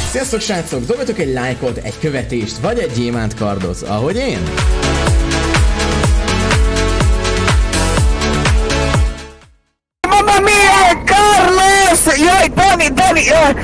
Sziasztok srácok, dobjatok egy lájkot, egy követést, vagy egy gyémánt kardot, ahogy én. Mamma mia, Carlos! Jaj, Dani,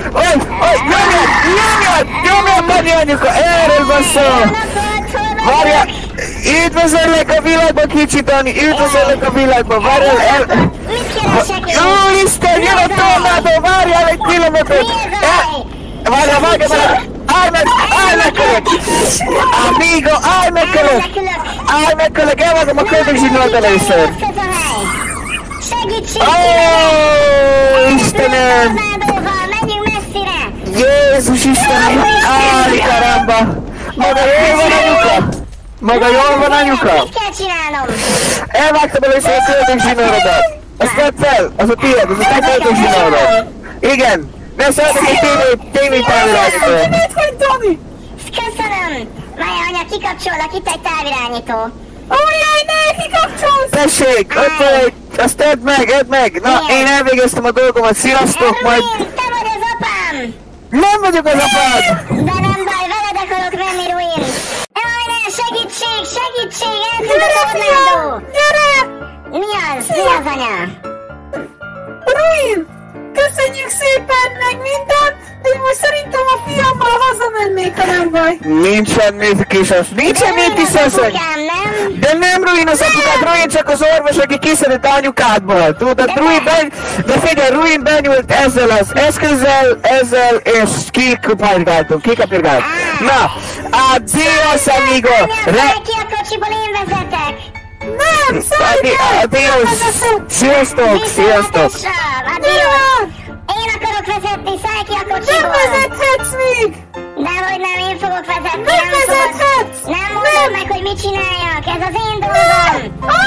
nyomjad, Dani anyuka, erről van szó! Várjál, üdvözöllek a világban, kicsi Dani, üdvözöllek a világban, várjál el... Úristen, jön a tornádó, várjál egy pillanatot! Várjál, állj meg kölök! Amigo, állj meg kölök, elvágom a köldögzsinót először! Segítség! Istenem! Menjünk messzire! Jézus Istenem! Áj, karamba! Maga jól van anyuka? Mit kell csinálnom? Elvágtam először a köldögzsinórodat! Azt vedd fel! Az a tiéd, az a te köldögzsinórod! Igen! Ne szeretnék egy tévétávirányító! Mit vagy, Dani? Köszönöm! Várj, anya, kikapcsolok, itt egy távirányító. Ujjaj, ne, kikapcsolsz! Tessék, azt edd meg! Na, én elvégeztem a dolgomat, sziasztok, majd... Ruin, te vagy az apám! Nem vagyok az apád! De nem baj, veled akarok menni, Ruin! Jaj, ne, segítség, eltűnt a tornádó! Gyere! Mi az, anya? Ruin! Köszönjük szépen meg mindent! Én most szerintem a fiammal hazamennék, ha nem baj. Nincsen mit kisasz, nincsen mit kiszeszek! Nem? De nem Ruin az apukád, Ruin csak az orvos, aki kiszedett anyukádból. Tudod, Ruin de figyelj, Ruin benyúlt ezzel az eszközzel, és kikapirgáltunk. Na, adios amigo! Ki a kocsiból, én vezetek! Nem, adios! Sziasztok! Adios! Én akarok vezetni, szállj ki a kocsiból! Nem vezethetsz még! Dehogy nem, én fogok vezetni! Nem vezethetsz! Nem mondom meg, hogy mit csináljak! Ez az én dolgom!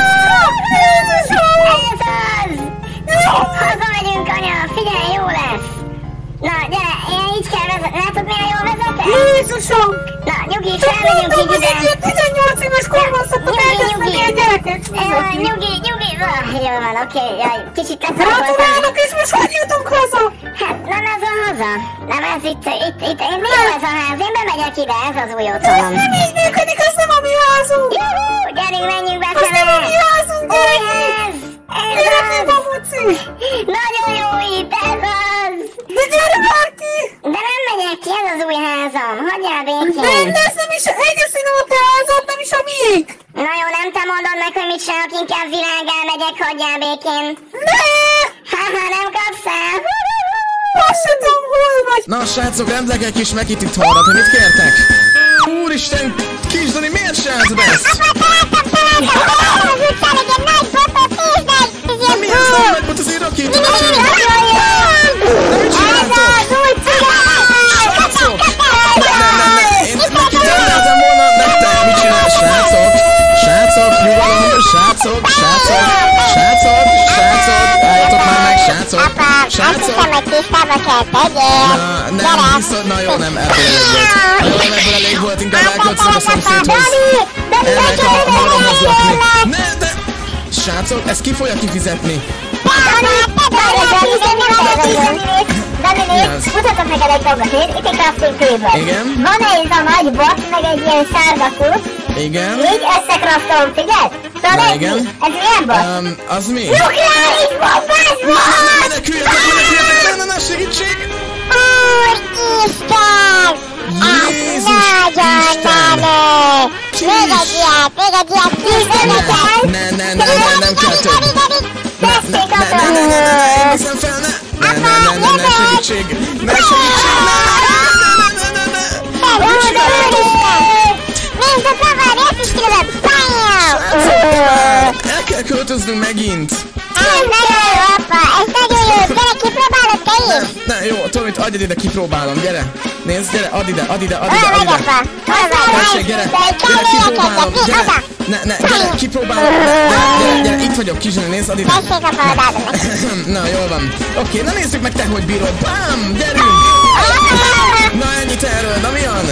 Jézusom! Ez az! Hazamegyünk, anya! Figyelj, jó lesz! Na, gyere, én így kell vezetni. Látod, milyen jól vezetek? Jézusom! Na, nyugi, felmegyünk így ide! Egy ilyen 18 éves korban szoktam elkezdeni a gyereket! Nyugi! Jó van, oké, jaj, kicsit Gratulálok, és most hogy jutunk haza? Hát, nem ez a haza. Nem ez itt, mi jó ez a ház? Én bemegyek ide, ez az új otthonom. Nem így működik, az nem a mi házunk! Juhú, gyerünk, menjünk Az befele! nem a mi házunk, Új gyere ház! Ez ki, az! babuci! Nagyon jó itt, ez az! De gyere már ki! De nem megyek ki, ez az új házam. Hagyjál békén! De ez nem is egyeszínű a te házad, nem is a miénk! Na jó, nem te mondod meg, hogy mit csinálok, inkább világgá megyek, hagyjál békén. Ne! Haha, nem kapsz el? Azt sem tudom, hol vagy! Na srácok, rendelek egy kis megitithorrat, hogy mit kértek? Úristen, kis Dani, miért csináltad ezt? Na mi ez nem megbot az én rakétom? Mit csináltok? Srácok! Nem, én megkitáráltam volna nektek, mit csinál, srácok? Nyugodjon, srácok! Álljatok már meg, srácok! Azt hiszem, hogy tisztába kell tegyél. Na jó, nem, ebből elég volt. Inkább elköltözök a szomszédhoz. Elmegyek a magamhoz lakni. Ne, de... Srácok, ezt ki fogja kifizetni? Dani, mutatok neked egy dolgot, nézd, itt egy crafting table. Igen. Van ez a nagy box, meg egy ilyen sárga cucc. Igen. Így összekraftolom, figyelj? Tudod ez igen. mi? Ez milyen box? Az mi? Nukleáris bombás box! Meneküljetek, ne, segítség! Úristen! Jézus Nagyon menő! Még egy ilyet, tízd Nem kell több. Tessék Én viszem fel, ne segítség! Nézd a kavar, ezt is kilövöm! El kell költöznünk megint! Ez nagyon jó, apa! Ez nagyon jó! Gyere, kipróbálod te is! Ne, jó, Tomit, adj ide, kipróbálom, gyere! Nézd, gyere, add ide! Hol vagy, apa? Hol vagy? Tessék, gyere, kipróbálom, gyere! Gyere, kipróbálom! Gyere, itt vagyok, Kizsony, nézd, add ide! Tessék, apa, odaadom neki! Na, jól van. Oké, na nézzük meg te, hogy bírod! Bám, gyerünk! Na, ennyit erről, na mi van?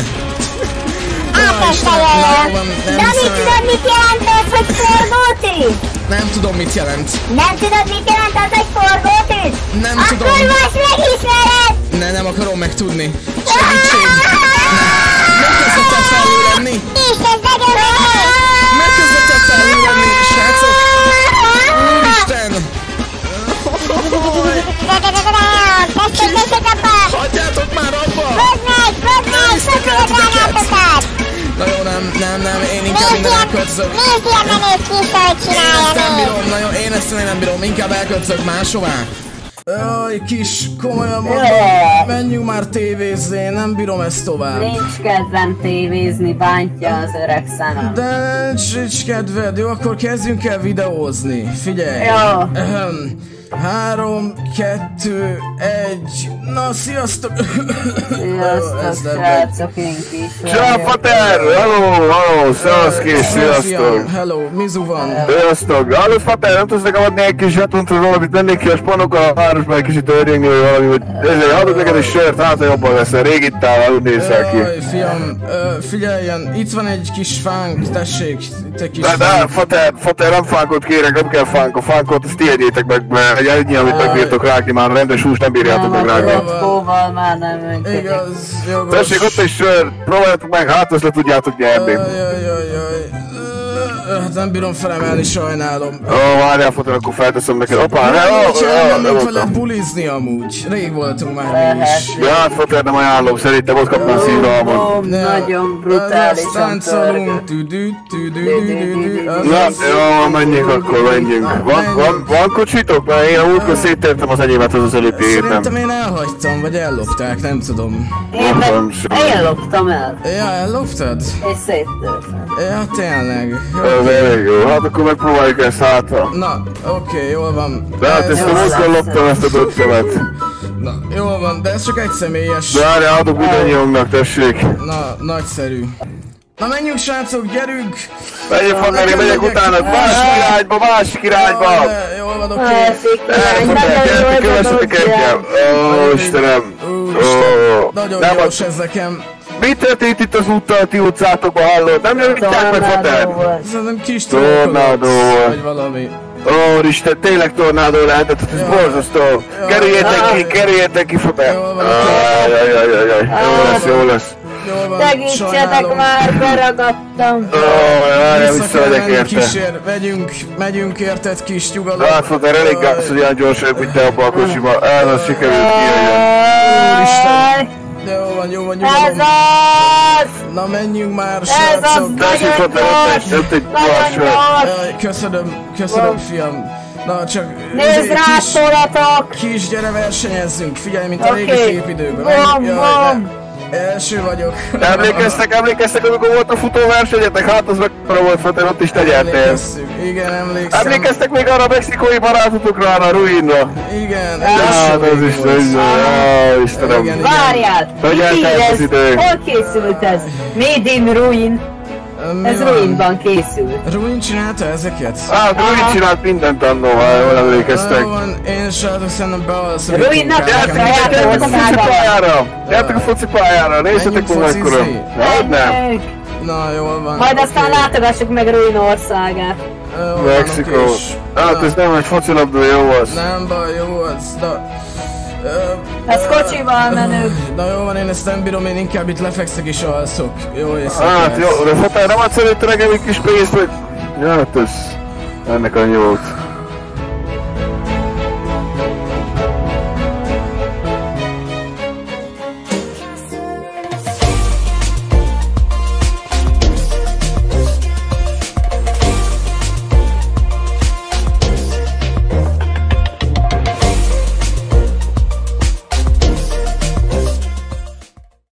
Dani, tudod mit jelent ez, hogy forgótűz? Nem tudom mit jelent. Nem tudod mit jelent az, hogy forgótűz? Nem tudom. Akkor most megismered! Nem akarom megtudni. Segítség! Nem kezdett el felüllenni! Nem kezdett el felüllenni, srácok! Úristen! Hagyjátok már abba! Na jó, nem, én inkább minden elkötszök. Én ezt nem bírom, inkább elkötszök máshová. Jaj, kis, komolyan mondom, menjünk már tévézni, nem bírom ezt tovább. Nincs kedvem tévézni, bántja az öreg szemem. De nincs kedved, jó, akkor kezdjünk el videózni. Figyelj! Jó. 3, 2, 1. Na, sziasztok! Sziasztok, srácok, én kis. Ciao, Fater! Hello, szevasz kis, sziasztok! Hello, Mizu van. Sziasztok! Hallod, Fater, nem tudsz nekem adni egy kis zsetontról valamit, mennék ki a spanokkal a városban egy kicsit örjengni, vagy valami, hogy ezért adok neked egy sört, hát jobban leszel, rég ittál, úgy nézel ki. Jaj, fiam, figyeljen, itt van egy kis fánk, tessék, te kis De, Fater, nem fánkot kérek, nem kell fánk, a fánkot azt tiédjétek meg, mert egy ennyi, amit megbírtok rágni, már a rendes húst nem bírjátok meg rágni. Kóval már nem önködik. Igaz, jogos. Tessék, ott egy sör, próbáljátok meg, hát azt le tudjátok nyerni. Jaj. Hát nem bírom felemelni, sajnálom. Várjál, Fater, akkor felteszem neked. Hoppá, nem veled bulizni amúgy. Rég voltunk már mi is. Ja, hát Fater, nem ajánlom, szerintem ott kapnál színvalmon. Nagyon brutálisan táncolunk. Na, jó, menjünk akkor, menjünk. Van kocsitok? Mert én a múltkor széttértem az enyémet, az előbb értem. Szerintem én elhagytam, vagy ellopták, nem tudom. Én loptam el. Ja, elloptad? És széttörtem. Ja, tényleg. Ez elég jó, hát akkor megpróbáljuk ezt hátra. Na, oké, jól van. De hát ezt a múltkor loptam ezt a döcsemet. Na, jól van, de ez csak egy személyes. De várjál, adok mindannyiunknak, tessék. Na, nagyszerű. Na menjünk, srácok, gyerünk! Menjünk, Fater, én megyek utána, másik irányba! Jól van, oké. Gyertek, kövessetek engem! Ó, Istenem! Nagyon gyors ez nekem. Mi történt itt az úttal, ti utcátokba, hallod? Nem javítják meg, Fater? Szerintem kis tornádó vagy valami. Ó, Isten, tényleg tornádó lehetett, ez borzasztó! Kerüljetek ki, Fater! Ajajajajaj, jó lesz. Segítsetek már, beragadtam! Várjál, visszamegyek érte. Megyünk érted, kis nyugalom. Hát, Fater, elég gáz, hogy olyan gyorsan, mint te abba a kocsiba. Ez az sikerült kijöjjön. Úristen! Jó van, nyugalom. Ez az! Na menjünk már, srácok! Ez az nagyon gyors! Nagyon gyors! Köszönöm, fiam. Na csak... Nézd rá, szólatok! Kis, gyere versenyezzünk, figyelj, mint a régi szép időben. Első vagyok. Emlékeztek, amikor volt a futóversenyetek? Hát az mekkora volt, Fater, ott is te nyertél. Igen, emlékszem. Emlékeztek még arra a mexikói barátotokra, arra a ruinra? Igen. Hát az is, Istenem. Várjál! Hogy eltelt az idő? Hol készült ez? Made in Ruin. Ez Ruinban készült. Ruin csinálta ezeket? Ruin csinált mindent annól, ha jól emlékeztek. Én srácok szerintem bealszom. Ruinnak gyertek a focipályára! Gyertek a focipályára, nézzetek meg mekkora! Hogy nem? Na, jól van. Majd aztán látogassuk meg Ruin országát. Mexikó. Hát ez nem egy focilabda, jó az. Nem baj, jó az, de... Ez kocsival menők. Na jó van, én ezt nem bírom, én inkább itt lefekszek és alszok. Jó éjszakát. Hát jó, de Fater, nem adsz előtte nekem egy kis pénzt, vagy... Ja, hát ez... Ennek annyi volt.